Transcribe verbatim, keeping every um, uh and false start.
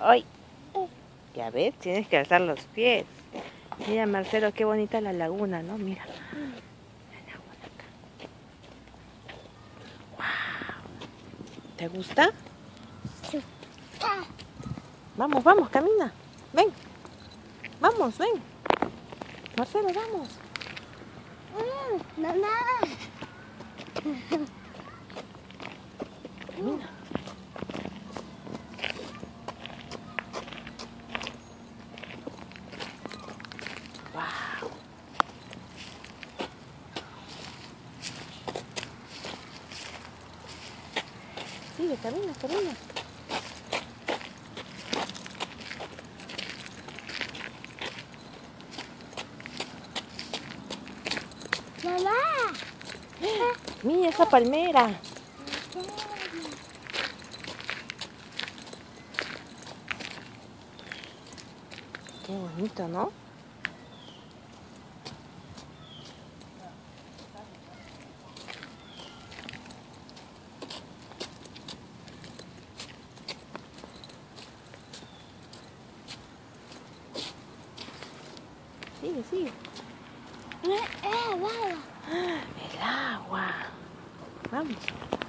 ¡Ay! Ya ves, tienes que alzar los pies. Mira, Marcelo, qué bonita la laguna, ¿no? Mira. La laguna acá. ¡Wow! ¿Te gusta? Sí. Vamos, vamos, camina. Ven. Vamos, ven. Marcelo, vamos. Mm, mamá. Camina. Wow. Sigue, camina, camina. Mamá. Mira esa palmera. Qué bonito, ¿no? Sigue, sigue. Eh, eh, vaya. El agua. Vamos.